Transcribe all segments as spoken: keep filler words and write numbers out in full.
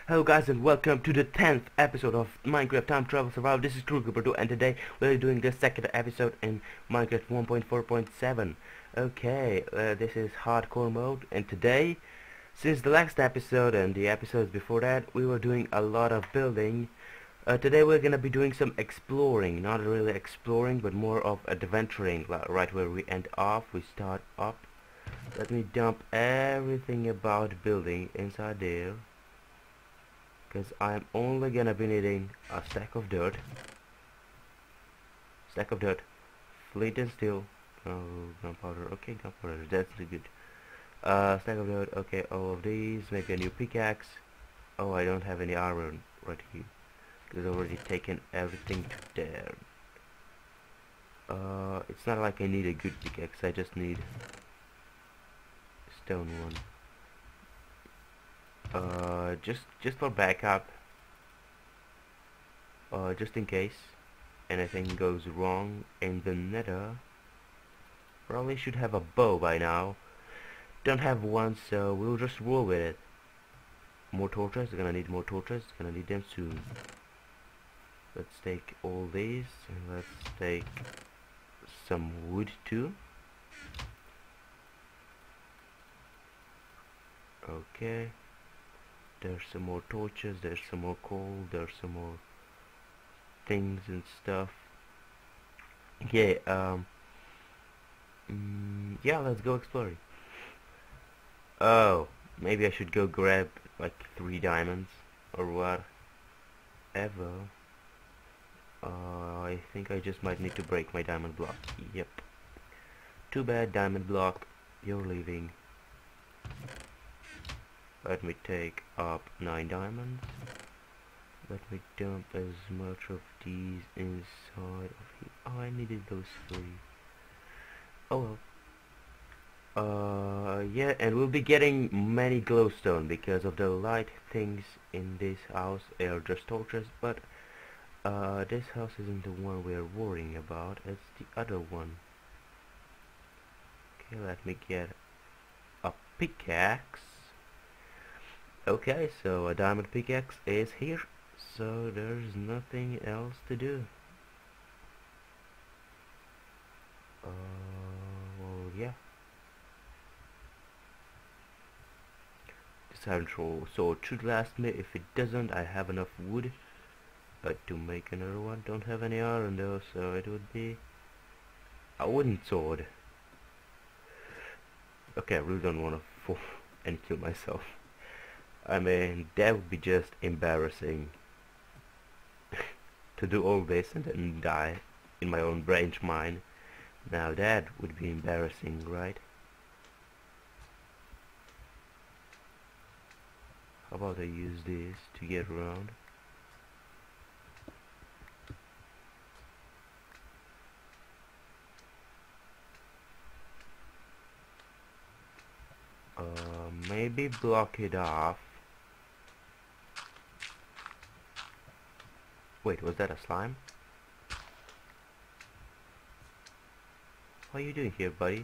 Hello guys and welcome to the tenth episode of Minecraft Time Travel Survival. This is Kruger and today we're doing the second episode in Minecraft one point four point seven. Okay, uh, this is hardcore mode, and today, since the last episode and the episodes before that, we were doing a lot of building. Uh, today we're gonna be doing some exploring, not really exploring but more of adventuring, right where we end off, we start up. Let me dump everything about building inside there, because I'm only gonna be needing a stack of dirt, stack of dirt, flint and steel, oh, gunpowder, okay, gunpowder, that's really good, uh, stack of dirt, okay, all of these, maybe a new pickaxe. Oh, I don't have any iron right here, because I've already taken everything to there. Uh, it's not like I need a good pickaxe, I just need a stone one. Uh, just just for backup, uh, just in case anything goes wrong in the nether. Probably should have a bow by now. Don't have one, so we'll just roll with it. More torches, gonna need more torches, gonna need them soon. Let's take all these, and let's take some wood too. Okay. There's some more torches, there's some more coal, there's some more things and stuff. Yeah, um, mm, yeah, let's go exploring. Oh, maybe I should go grab like three diamonds or whatever. Uh, I think I just might need to break my diamond block. Yep. Too bad, diamond block, you're leaving. Let me take up nine diamonds. Let me dump as much of these inside of here. Oh, I needed those three. Oh well. Uh, yeah, and we'll be getting many glowstone because of the light things in this house are just torches, but uh, this house isn't the one we're worrying about, it's the other one. Okay, let me get a pickaxe. Okay, so a diamond pickaxe is here, so there's nothing else to do. Uh, well, yeah. This iron sword should last me. If it doesn't, I have enough wood uh, to make another one. Don't have any iron though, so it would be a wooden sword. Okay, I really don't want to fall and kill myself. I mean, that would be just embarrassing to do all this and then die in my own branch mine. Now that would be embarrassing, right? How about I use this to get around? Uh, maybe block it off. Wait, was that a slime? What are you doing here, buddy?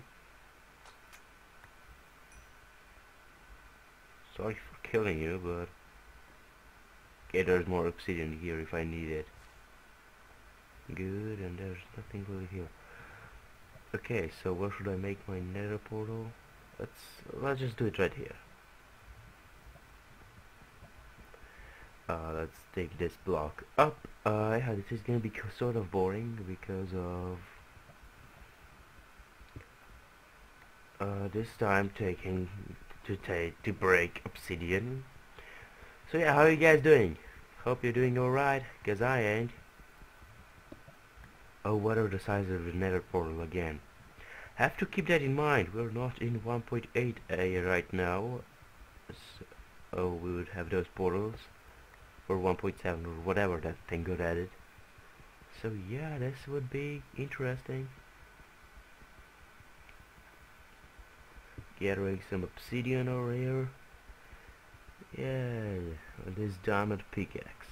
Sorry for killing you, but okay, there's more obsidian here if I need it. Good, and there's nothing really here. Okay, so where should I make my nether portal? Let's let's just do it right here. Uh, let's take this block up. Uh, yeah, this is gonna be sort of boring because of uh, this time taking to take to break obsidian. So yeah, how are you guys doing? Hope you're doing alright, cause I ain't. Oh, what are the sizes of the nether portal again? Have to keep that in mind. We're not in one point eight A right now. So, oh, we would have those portals for one point seven or whatever that thing got added. So yeah, this would be interesting. Gathering some obsidian over here. Yeah, this diamond pickaxe.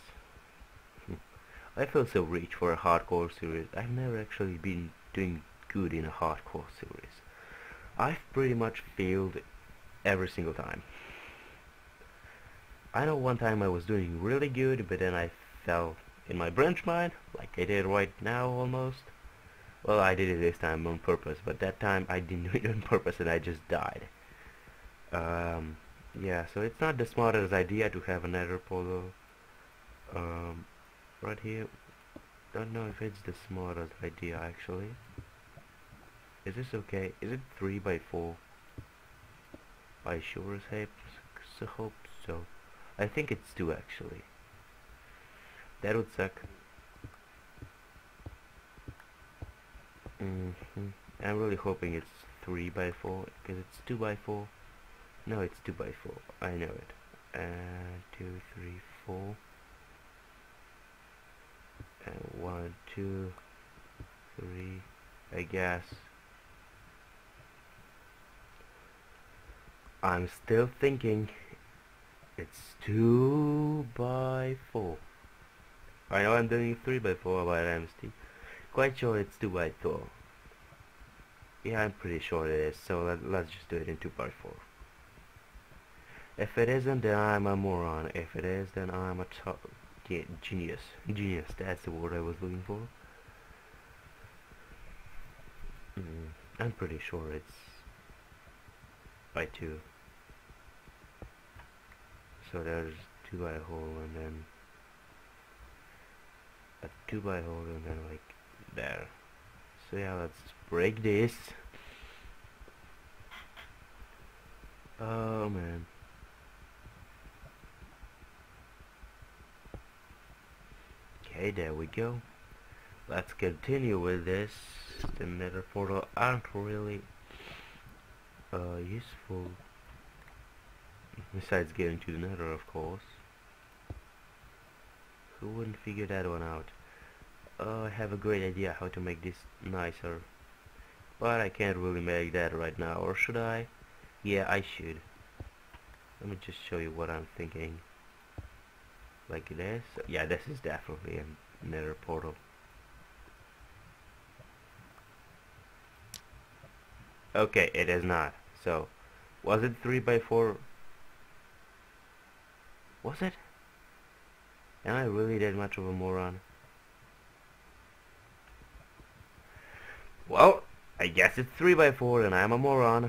I feel so rich for a hardcore series. I've never actually been doing good in a hardcore series. I've pretty much failed every single time. I know one time I was doing really good, but then I fell in my branch mine, like I did right now almost. Well, I did it this time on purpose, but that time I didn't do it on purpose and I just died. Um, yeah, so it's not the smartest idea to have another polo um, right here. Don't know if it's the smartest idea actually. Is this okay? Is it three by four? I sure as heck so hope so. I think it's two actually. That would suck. Mm-hmm. I'm really hoping it's three by four because it's two by four. No, it's two by four. I know it. Uh, two, three, four. And one, two, three. I guess. I'm still thinking it's two by four. I know I'm doing three by four, but I'm still quite sure it's two by four. Yeah, I'm pretty sure it is. So let, let's just do it in two by four. If it isn't, then I'm a moron. If it is, then I'm a top yeah, genius. Genius. That's the word I was looking for. Mm, I'm pretty sure it's by two. So there's two by hole and then a two by hole and then like there. So yeah, let's break this. Oh man. Okay, there we go. Let's continue with this. The nether portal aren't really uh, useful. Besides getting to the nether, of course. Who wouldn't figure that one out? Oh, I have a great idea how to make this nicer. But I can't really make that right now, or should I? Yeah, I should. Let me just show you what I'm thinking. Like this. Yeah, this is definitely a nether portal. Okay, it is not. So, was it three by four? Was it? Am I really that much of a moron? Well, I guess it's three by four and I'm a moron.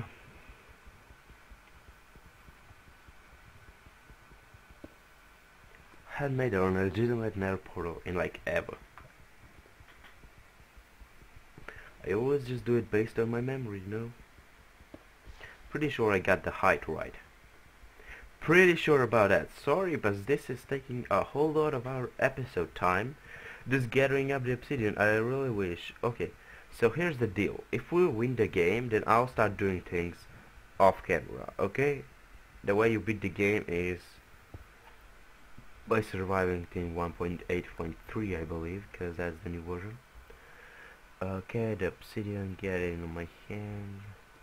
Hadn't made a legitimate nether portal in like ever. I always just do it based on my memory, you know? Pretty sure I got the height right. Pretty sure about that. Sorry, but this is taking a whole lot of our episode time. Just gathering up the obsidian. I really wish. Okay, so here's the deal. If we win the game, then I'll start doing things off camera, okay? The way you beat the game is by surviving team one point eight point three, I believe, because that's the new version. Okay, the obsidian, get it in my hand.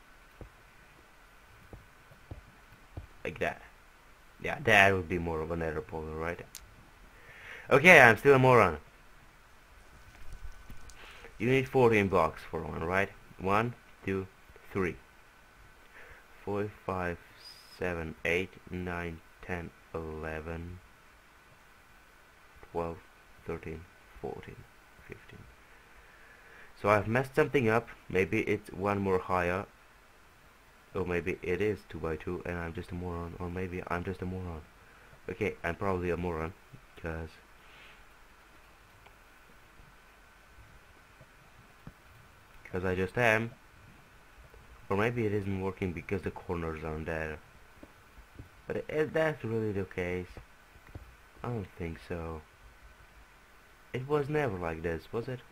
Like that. Yeah, that would be more of a nether portal, right? Okay, I'm still a moron. You need fourteen blocks for one, right? One, two, three. Four, five, seven, eight, nine, ten, eleven, twelve, thirteen, fourteen, fifteen. So I've messed something up. Maybe it's one more higher. Or maybe it is two by two and I'm just a moron. Or maybe I'm just a moron. Okay, I'm probably a moron. Because Because I just am. Or maybe it isn't working because the corners aren't there. But if that's really the case, I don't think so. It was never like this, was it?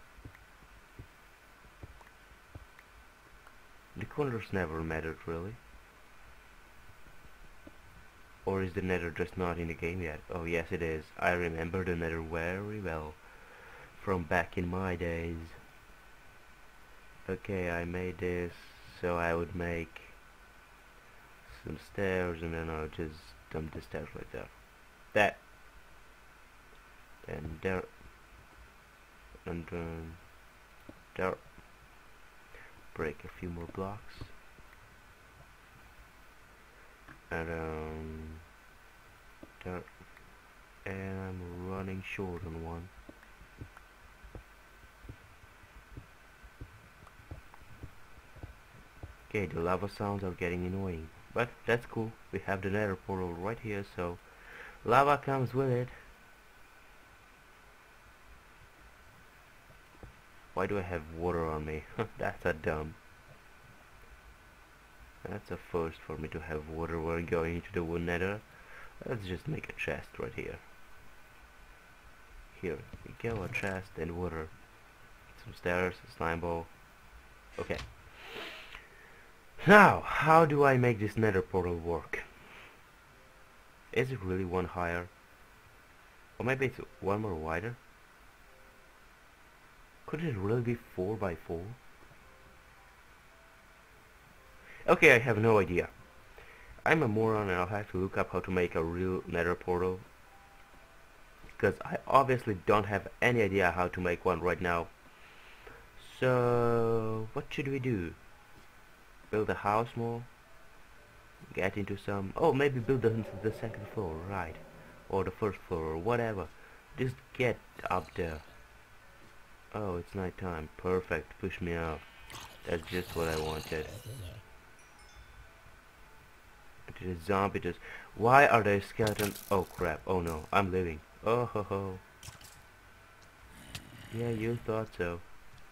The corners never mattered, really. Or is the nether just not in the game yet? Oh yes it is. I remember the nether very well. From back in my days. Okay, I made this so I would make some stairs and then I'll just dump the stairs right there. That. And there. And then there. Break a few more blocks. And um there, and I'm running short on one. Okay, the lava sounds are getting annoying, but that's cool. We have the nether portal right here, so lava comes with it. Why do I have water on me? That's a dumb. That's a first for me to have water while going into the wood nether. Let's just make a chest right here. Here we go, a chest and water. Some stairs, a slime ball. Okay. Now, how do I make this nether portal work? Is it really one higher? Or maybe it's one more wider? Could it really be four by four? Okay, I have no idea. I'm a moron and I'll have to look up how to make a real nether portal, because I obviously don't have any idea how to make one right now. So what should we do? Build a house more? Get into some... Oh, maybe build the, the second floor, right? Or the first floor, or whatever. Just get up there. Oh, it's night time. Perfect. Push me out. That's just what I wanted. It is zombie just... Why are they skeletons? Oh crap. Oh no. I'm living. Oh ho ho. Yeah, you thought so.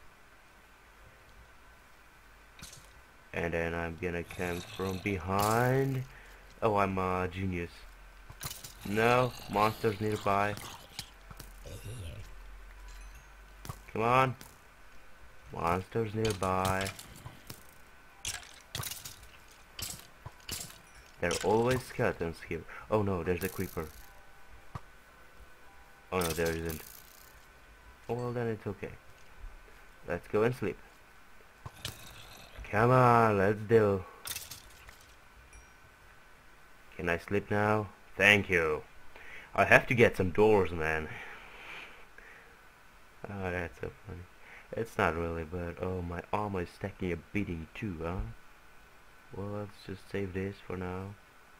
And then I'm gonna come from behind. Oh, I'm a genius. No, monsters nearby. Come on. Monsters nearby. There are always skeletons here. Oh no, there's a creeper. Oh no, there isn't. Oh well, then it's okay. Let's go and sleep. Come on, let's do. Can I sleep now? Thank you. I have to get some doors, man. Oh, that's so funny. It's not really, but oh, my armor is stacking a beating too, huh? Well, let's just save this for now.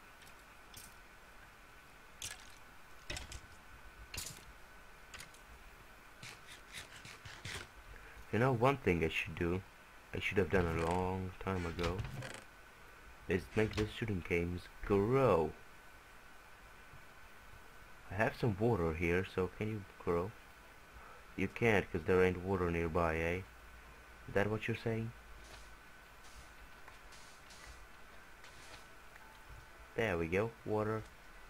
You know, one thing I should do, I should have done a long time ago, is make the shooting games grow. I have some water here, so can you grow? You can't, because there ain't water nearby, eh? Is that what you're saying? There we go, water.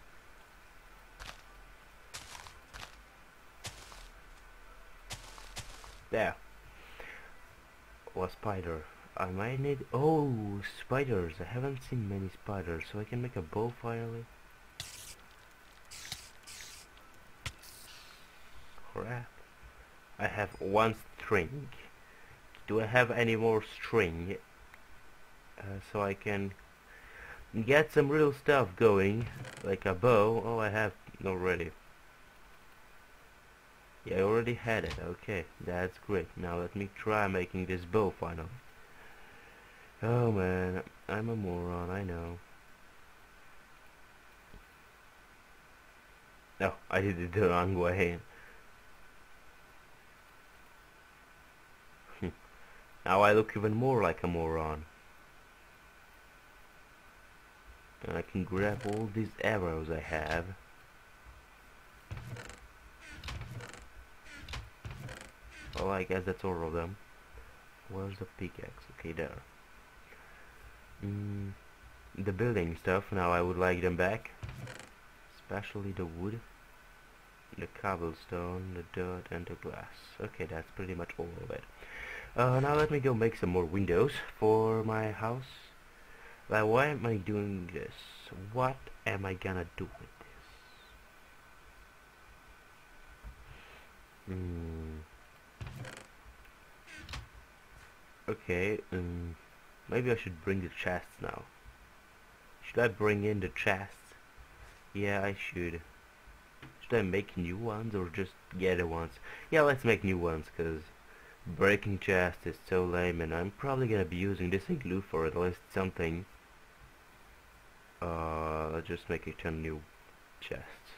There. Oh, a spider. I might need... Oh, spiders. I haven't seen many spiders, so I can make a bow finally. Crap. I have one string. Do I have any more string? Uh, so I can get some real stuff going, like a bow. Oh, I have already. Yeah, I already had it. Okay, that's great. Now let me try making this bow finally. Oh man, I'm a moron, I know. No, I did it the wrong way. Now I look even more like a moron. And I can grab all these arrows I have. Well, I guess that's all of them. Where's the pickaxe? Okay, there. Mm, the building stuff, now I would like them back. Especially the wood, the cobblestone, the dirt, and the glass. Okay, that's pretty much all of it. Uh, now let me go make some more windows for my house. Like, why am I doing this? What am I gonna do with this? Hmm. Okay, um, maybe I should bring the chests now. Should I bring in the chests? Yeah, I should. Should I make new ones or just get the ones? Yeah, let's make new ones, cause breaking chests is so lame, and I'm probably gonna be using this glue for at least something. Uh, let's just make it a new chests.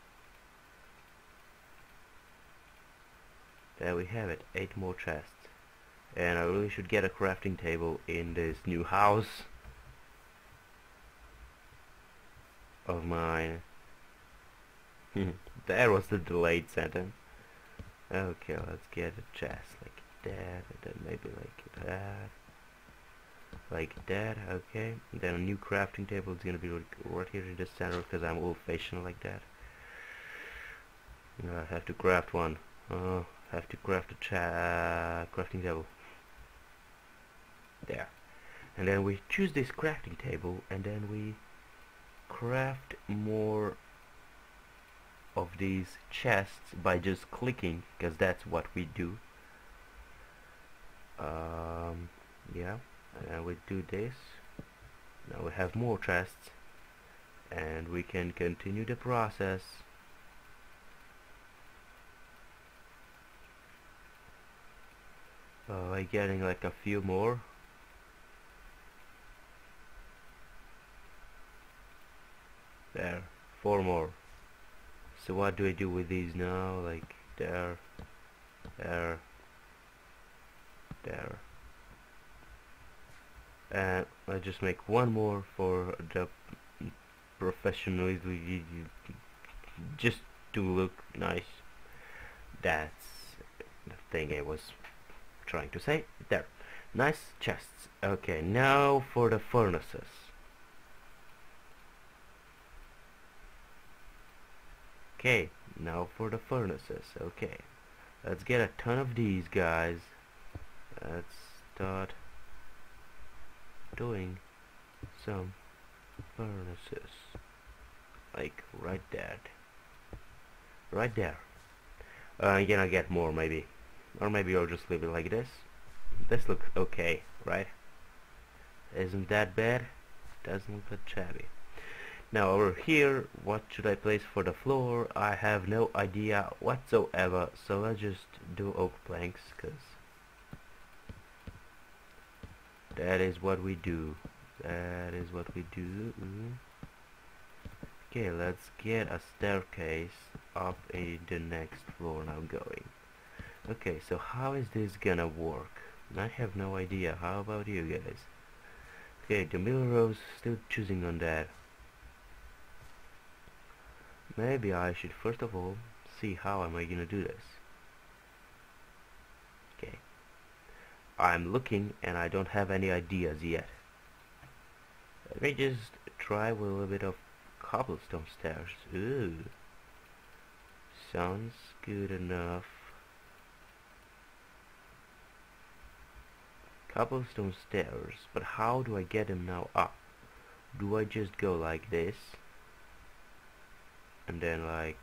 There we have it, eight more chests. And I really should get a crafting table in this new house of mine. There was the delayed sentence. Okay, let's get a chest like that, and then maybe like that, like that. Okay, and then a new crafting table is gonna be like right here in the center because I'm old-fashioned like that. I have to craft one. Oh, have to craft a cha crafting table. There, and then we choose this crafting table, and then we craft more of these chests by just clicking, because that's what we do. Um, yeah, and we do this. Now we have more chests, and we can continue the process. Uh, by getting like a few more. There, four more. So what do I do with these now? Like there, there, there, and I just make one more for the professionally, just to look nice. That's the thing I was trying to say. There, nice chests. Okay, now for the furnaces. Okay, now for the furnaces. Okay, let's get a ton of these guys. Let's start doing some furnaces, like right there, right there. Uh, I'm gonna get more maybe, or maybe I'll just leave it like this. This looks okay, right? Isn't that bad? Doesn't look that shabby. Now over here, what should I place for the floor? I have no idea whatsoever, so let's just do oak planks, cause that is what we do. That is what we do. Okay, let's get a staircase up in the next floor now going. Okay, so how is this gonna work? I have no idea. How about you guys? Okay, the middle row's still choosing on that. Maybe I should first of all see how am I gonna do this. Okay, I'm looking and I don't have any ideas yet. Let me just try with a little bit of cobblestone stairs. Ooh, sounds good enough. Cobblestone stairs, but how do I get them now up? Do I just go like this? And then like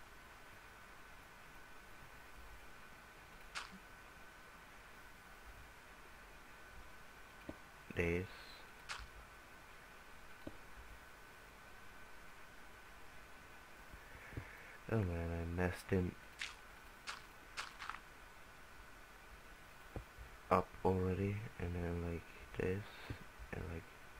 this. Oh man, I messed him up already, and then like this, and like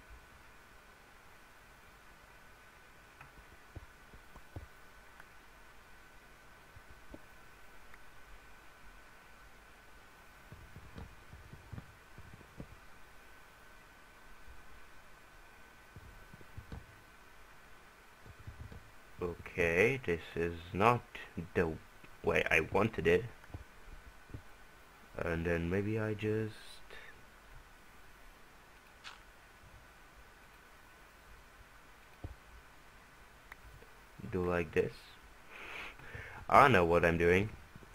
okay, this is not the way I wanted it. And then maybe I just do like this. I know what I'm doing.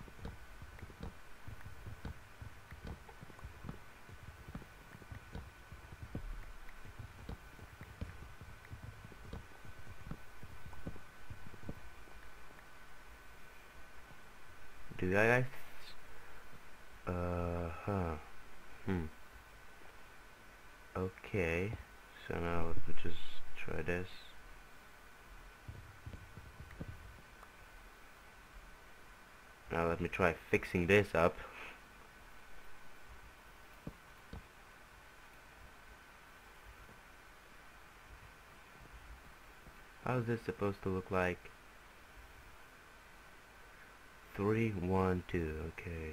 Do I guys? Uh huh. Hmm. Okay. So now let me just try this. Now let me try fixing this up. How how's this supposed to look like? Three, one, two, okay.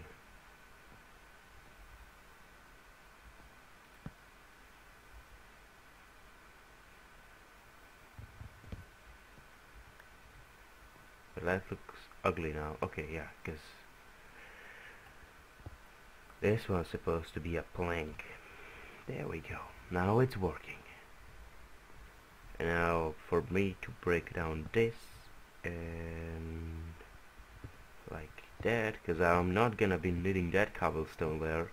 But that looks ugly now. Okay, yeah, because this one's supposed to be a plank. There we go. Now it's working. And now for me to break down this and like that, because I'm not gonna be needing that cobblestone there.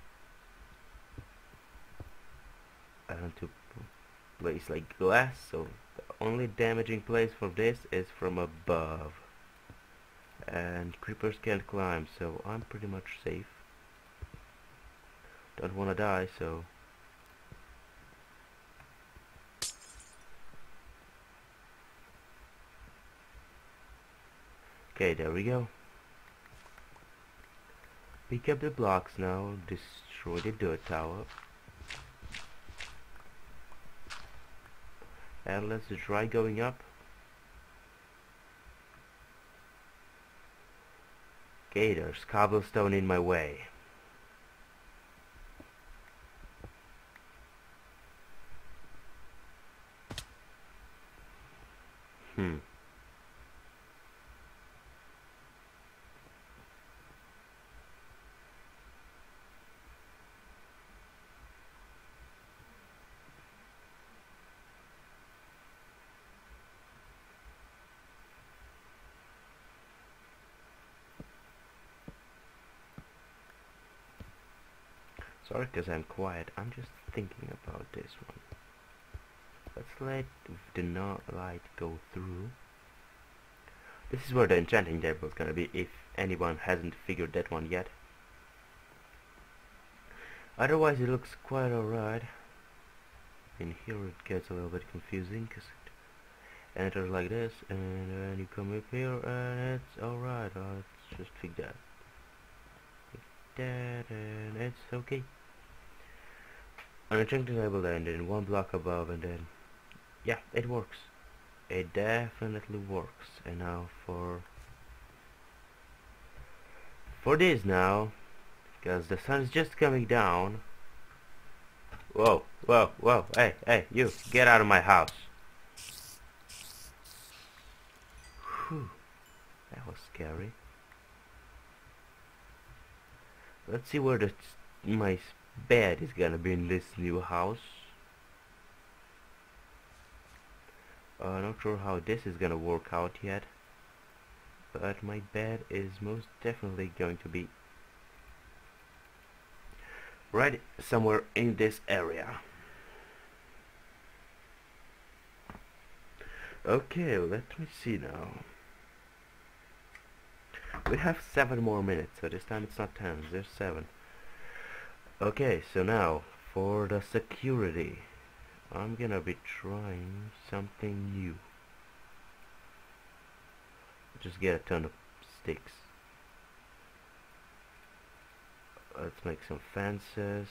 I want to place like glass, so the only damaging place for this is from above. And creepers can't climb, so I'm pretty much safe. Don't wanna die, so okay, there we go. Pick up the blocks now, destroy the dirt tower. And let's try going up. Okay, there's cobblestone in my way. Hmm. Sorry, because I'm quiet. I'm just thinking about this one. Let's let the no light go through. This is where the enchanting table is gonna be, if anyone hasn't figured that one yet. Otherwise, it looks quite alright. In here, it gets a little bit confusing because it enters like this, and then you come up here, and it's alright. Uh, let's just fix that. Fix that, and it's okay. An enchanting table, and then one block above, and then yeah, it works. It definitely works. And now for for this now, because the sun is just coming down. Whoa, whoa, whoa! Hey, hey, you get out of my house! Whew, that was scary. Let's see where the my bed is gonna be in this new house. Uh, not sure how this is gonna work out yet, but my bed is most definitely going to be right somewhere in this area. Okay, let me see now. We have seven more minutes, so this time it's not ten, there's seven. Okay, so now for the security, I'm gonna be trying something new. Just get a ton of sticks. Let's make some fences.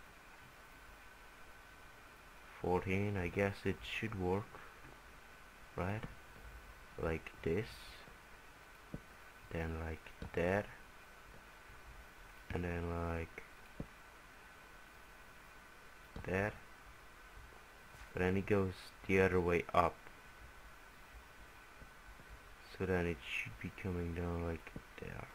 fourteen, I guess it should work, right? Like this, then like that, and then like that. But then it goes the other way up, so then it should be coming down like there.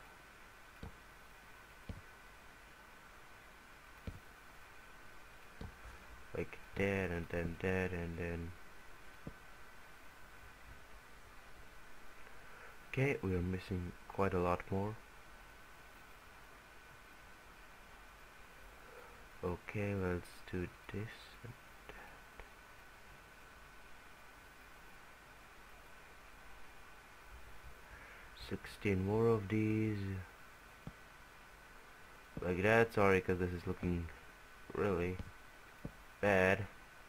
Like that, and then that, and then okay, we are missing quite a lot more. Okay, let's do this and that. Sixteen more of these. Like that, sorry, because this is looking really bad.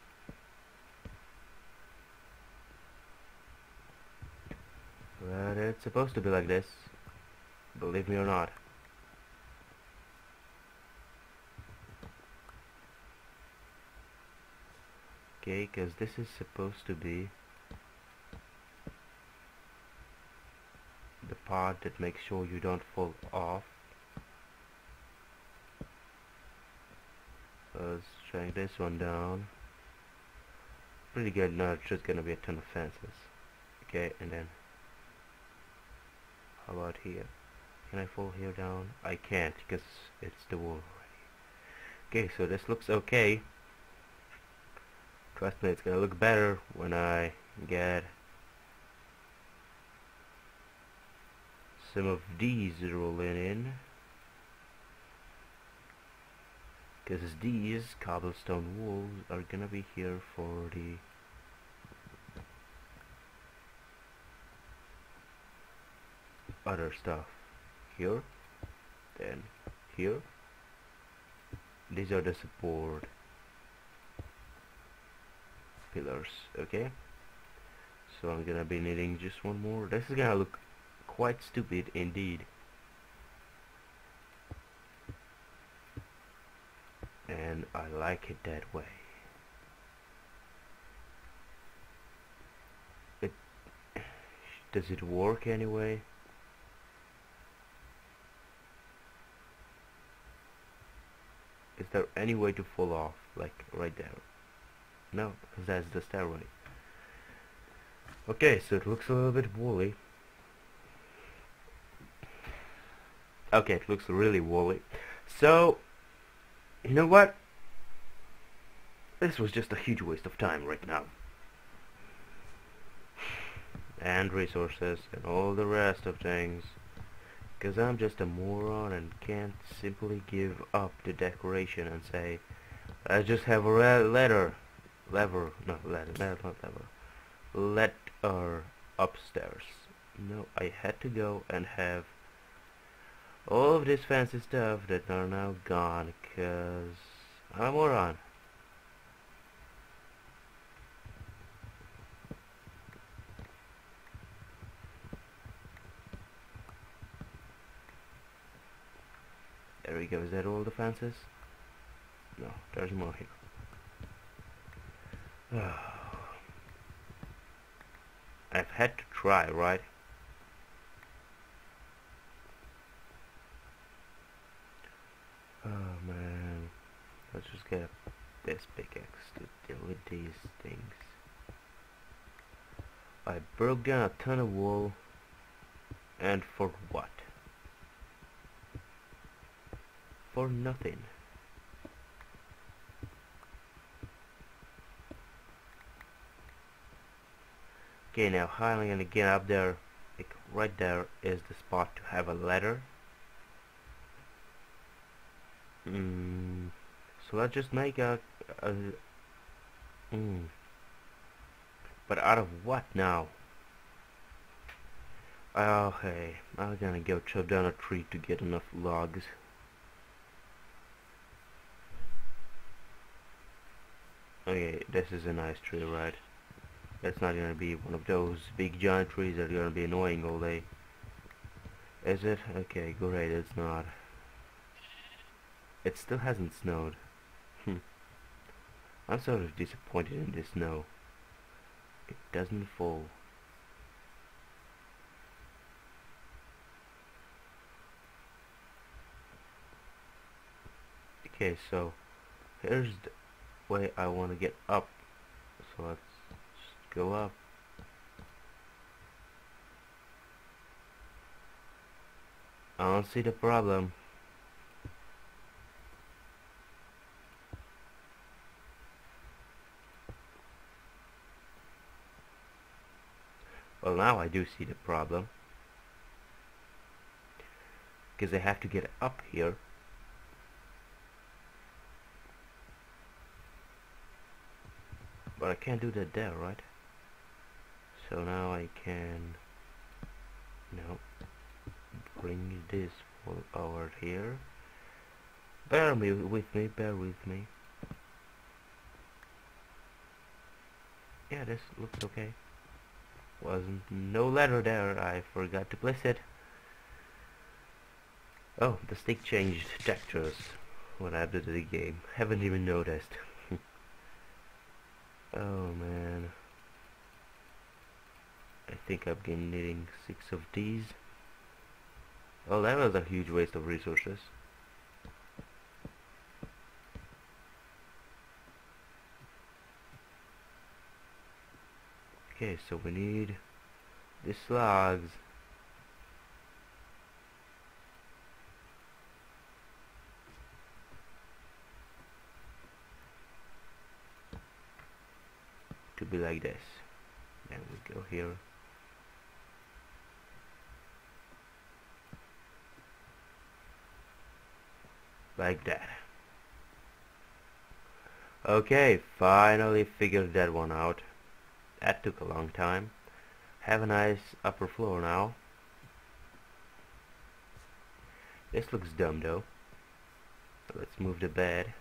But it's supposed to be like this, believe me or not. Okay, because this is supposed to be the part that makes sure you don't fall off. Let's drag this one down. Pretty good. Now it's just gonna be a ton of fences. Okay, and then how about here? Can I fall here down? I can't because it's the wall already. Okay, so this looks okay. Trust me, it's gonna look better when I get some of these rolling in, because these cobblestone walls are gonna be here for the other stuff. Here, then here. These are the support pillars. Okay, so I'm gonna be needing just one more. This is gonna look quite stupid indeed, and I like it that way. It does it work anyway? Is there any way to fall off, like right there? No, because that's the stairway. Okay, so it looks a little bit woolly. Okay, it looks really woolly. So, you know what? This was just a huge waste of time right now. And resources and all the rest of things. Because I'm just a moron and can't simply give up the decoration and say, I just have a re letter. Lever, no, letter, letter, not lever. Letter upstairs. No, I had to go and have all of this fancy stuff that are now gone because I'm a moron. There we go. Is that all the fences? No, there's more here. I've had to try, right? Oh man, let's just get this pickaxe to deal with these things. I broke down a ton of wool, and for what? For nothing. Okay, now how am I gonna get up there? Like right there is the spot to have a ladder. Mm, so let's just make a, a mm. But out of what now? Okay, I'm gonna go chop down a tree to get enough logs. Okay, this is a nice tree, right? It's not gonna be one of those big giant trees that are gonna be annoying all day. Is it? Okay, great, it's not. It still hasn't snowed. Hmm. I'm sort of disappointed in this snow. It doesn't fall. Okay, so here's the way I want to get up. So let's just go up. I don't see the problem. Well, now I do see the problem, because I have to get up here. But I can't do that there, right? So now I can, no, bring this over here. Bear me with me, bear with me. Yeah, this looks okay. Wasn't no ladder there, I forgot to place it. Oh, the stick changed textures when I updated the game. Haven't even noticed. Oh man, I think I've been needing six of these. Well, that was a huge waste of resources. Okay, so we need the slugs. To be like this. Then we go here. Like that. Okay, finally figured that one out. That took a long time. Have a nice upper floor now. This looks dumb though. So let's move the bed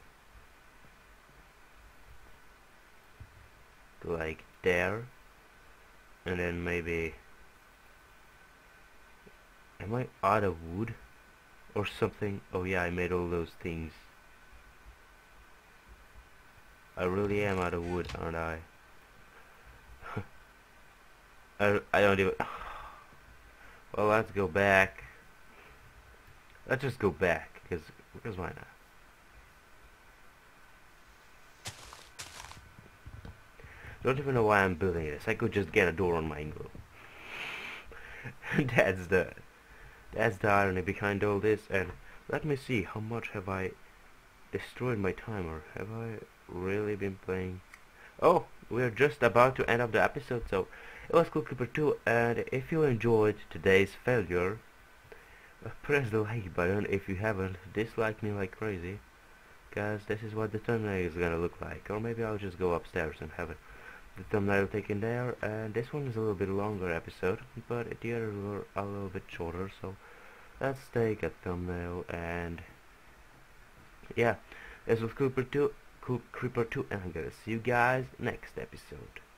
to like there. And then maybe... Am I out of wood? Or something? Oh yeah, I made all those things. I really am out of wood, aren't I? I, I don't even... Well, let's go back. Let's just go back, because because why not? Don't even know why I'm building this. I could just get a door on my igloo. that's the that's the irony behind all this. And let me see, how much have I destroyed my timer? Have I really been playing? Oh, we're just about to end up the episode, so it was Cool Creeper two, and if you enjoyed today's failure, uh, press the like button. If you haven't, dislike me like crazy, cause this is what the thumbnail is gonna look like. Or maybe I'll just go upstairs and have it, the thumbnail taken there. And this one is a little bit longer episode, but the others were a little bit shorter, so let's take a thumbnail. And yeah, this was Creeper two, Cool Creeper two, and I'm gonna see you guys next episode.